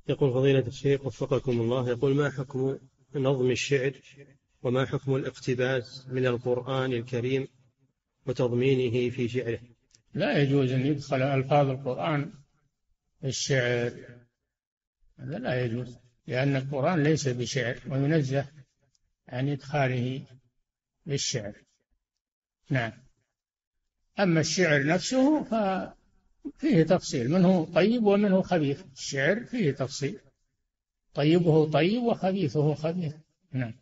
يقول فضيلة الشيخ وفقكم الله، يقول ما حكم نظم الشعر وما حكم الاقتباس من القرآن الكريم وتضمينه في شعره؟ لا يجوز أن يدخل ألفاظ القرآن في الشعر، هذا لا يجوز، لأن القرآن ليس بشعر وينزه عن إدخاله بالشعر. نعم. أما الشعر نفسه ففيه تفصيل، منه طيب ومنه خبيث، الشعر فيه تفصيل، طيبه طيب وخبيثه خبيث. نعم.